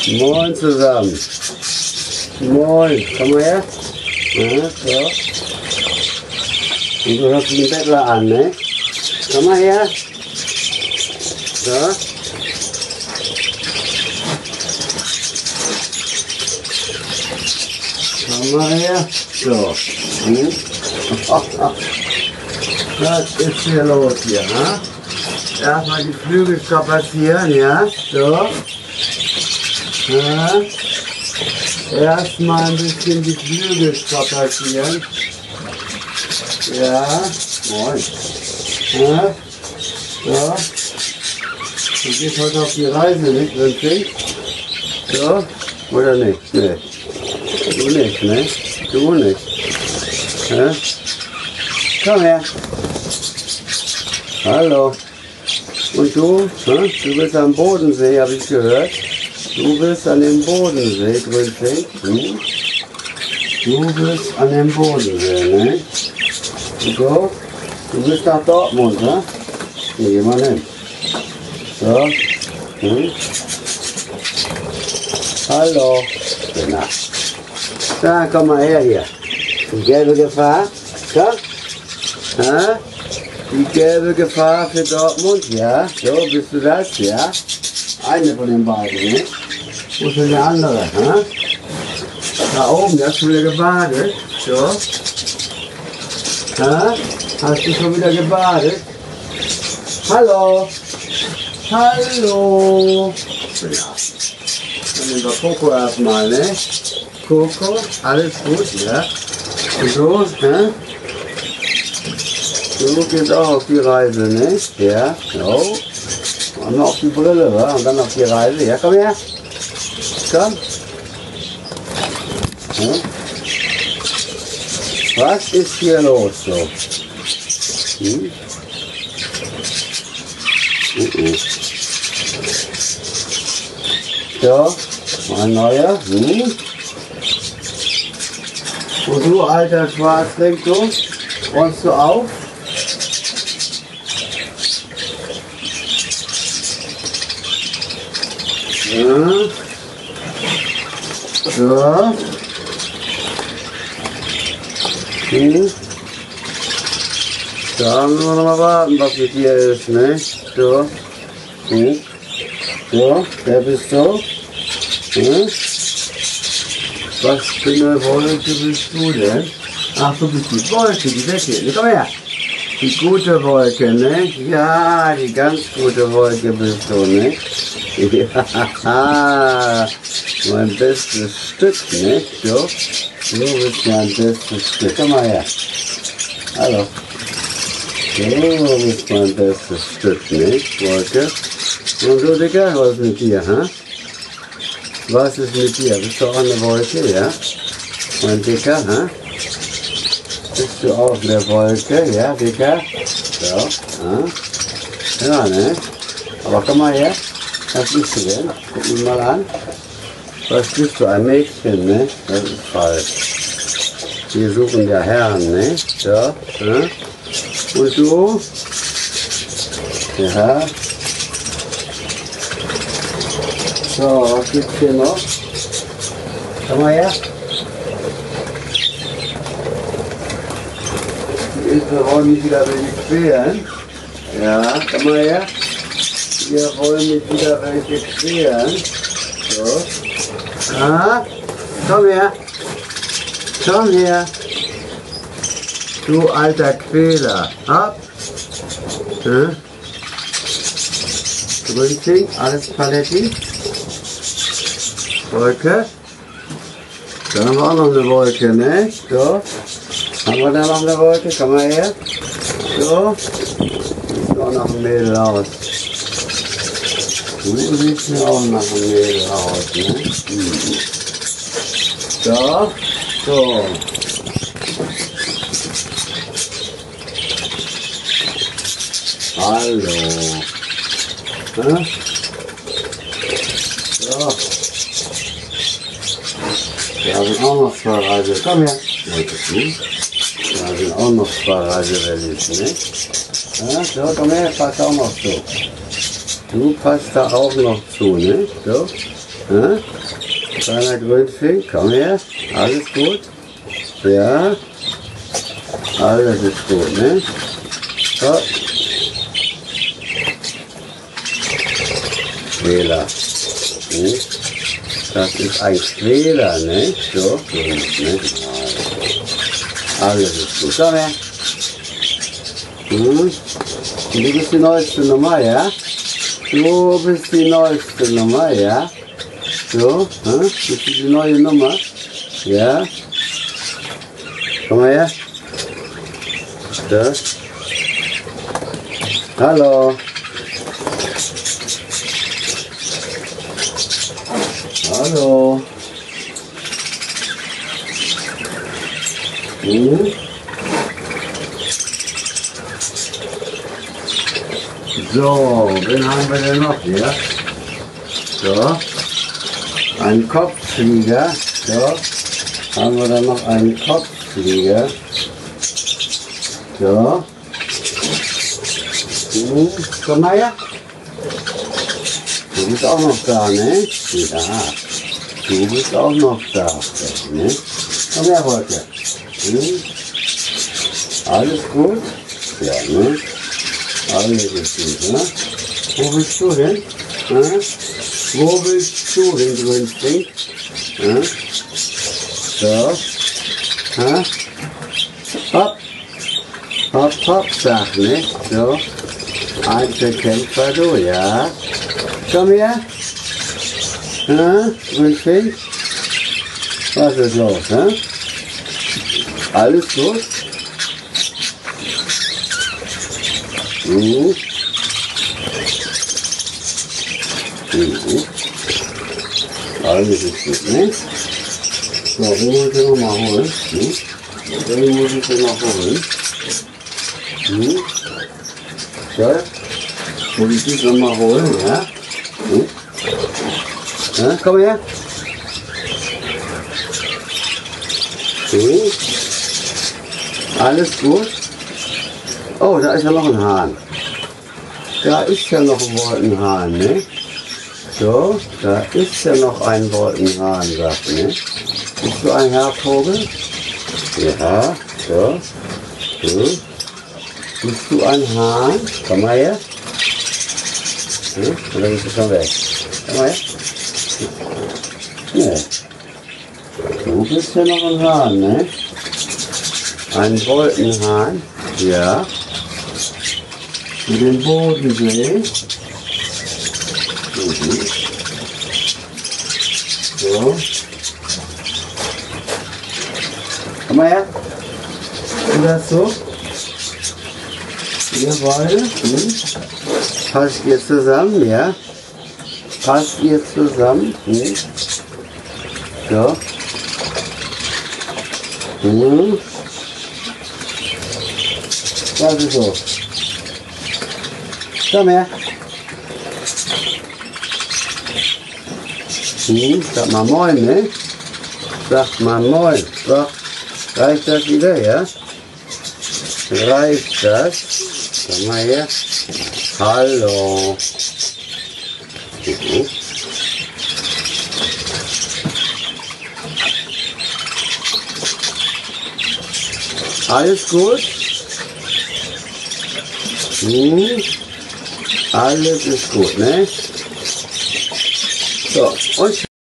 Moin zusammen. Moin. Komm mal her. Ja, so. Und du hast den Bettler an, ne? Komm mal her. So. Komm mal her. So. Was ist hier los hier, ha? Erstmal die Flügel strapazieren, ja? So. Ja. Erstmal ein bisschen die Flügel strapazieren. Ja. Moin. Ja. So. Du gehst heute auf die Reise, nicht, Winfried? So. Oder nicht? Ne. Du nicht, ne? Du nicht. Ja. Komm her. Hallo. Und du? Hm? Du bist am Bodensee, habe ich gehört. Du bist an dem Bodensee, Grünfink. Hm? Du bist an dem Bodensee, ne? So. Du bist nach Dortmund, ne? Hier, geh mal hin. So. Hm? Hallo. Genau. Da, komm mal her hier. Die gelbe Gefahr. Komm. Ha? Die gelbe Gefahr für Dortmund, ja. So, bist du das, ja? Eine von den beiden, ne? Wo ist denn der andere, ha? Da oben, da hast du wieder gebadet. So. Ha? Hast du schon wieder gebadet? Hallo? Hallo? Ja. Dann nehmen wir Coco erstmal, ne? Coco, alles gut, ja? Und so, ne? Du gehst auch auf die Reise, ne? Ja, so. Und noch auf die Brille, wa? Und dann auf die Reise. Ja, komm her. Komm. Ja. Was ist hier los, so? Hm? So, ein neuer. Hm? Und du, alter Schwarzling, du? Räumst du auf? Ja. So. Hm. Da müssen wir noch mal warten, was mit dir ist, ne? So. Hm. So, wer bist du? Hm? Was für eine Wolke bist du denn? Ach, du bist die Wolke, die weg hier. Komm her. Die gute Wolke, ne? Ja, die ganz gute Wolke bist du, ne? Ja, mein bestes Stück, ne? So, du bist mein bestes Stück. Komm mal her. Hallo. Du bist mein bestes Stück, ne? Wolke. Und du, Dicker, was ist mit dir, ha? Was ist mit dir? Bist du auch eine Wolke, ja? Mein Dicker, ha? Bist du auch eine Wolke, ja, Dicker? So, ha? Ja, ne? Aber komm mal her. Was bist du denn? Guck mich mal an. Was bist du? Ein Mädchen, ne? Das ist falsch. Wir suchen ja Herren, ne? So, ja? Und du? Ja. So, was gibt's hier noch? Komm mal her. Wir wollen mich wieder welche queren. Ja, komm mal her. Wir wollen mich wieder welche queren. So. Ah, komm her. Komm her. Du alter Quäler. Ab. Hm? Grünchen, alles Paletti. Wolke. Dann haben wir auch noch eine Wolke, ne? So. Haben wir da noch eine Wolke? Komm mal her. So. Sieht auch nach einem Mädel aus. Du siehst mir auch nach einem Mädel aus, ne? Mhm. So. So. Hallo. Hm? So. Da sind auch noch zwei Reise. Komm her. Da sind auch noch zwei Reiserallies, ne? Ja, so, komm her, passt auch noch zu. Du passt da auch noch zu, ne? So. Hä? Kleiner Grünfink, komm her. Alles gut? Ja. Alles ist gut, ne? So. Quäler. Hm? Das ist ein Quäler, ne? So, ne? Alles ist gut. Komm her. Hm? Du bist die neueste Nummer, ja? Du bist die neueste Nummer, ja? So, bist du die neue Nummer? Ja? Komm mal her. Das. Hallo. Hallo. Hm? So, wen haben wir denn noch hier? So, ein Kopfflieger. So, haben wir dann noch einen Kopfflieger. So. Komm mal her. Du bist auch noch da, ne? Ja. Du bist auch noch da, ne? Komm her, Wolke. Alles gut? Ja, ne? Alles ist gut, ne? Wo bist du denn? Wo bist du denn, Grünfink? So. Hopp. Hopp, hopp, sag, ne? So. Einzelkämpfer, du, ja? Komm her. Grünfink? Was ist los, ne? Alles gut? Alles ist gut, ne? So, den muss ich noch mal holen. Den muss ich noch holen. So, muss ich dich noch mal holen, ja? Ja, komm her. Alles gut? Oh, da ist ja noch ein Hahn. Da ist ja noch ein Wolkenhahn, ne? So, da ist ja noch ein Wolkenhahn, sagt, ne? Bist du ein Hervogel? Ja, so. Bist du ein Hahn? Komm mal her. Oder bist du schon weg? Komm mal her. Nee. Du bist ja noch ein Hahn, ne? Ein Wolkenhahn, ja. Für den Bodensee. So. Komm mal her. Ist das so? Ihr beide? Passt ihr zusammen, ja? Passt ihr zusammen? So. Das ist so. Komm her. Sag mal moin, ne? Sag mal moin. So. Reicht das wieder, ja? Reicht das? Komm mal her. Hallo. Alles gut? Alles ist gut, ne? So, und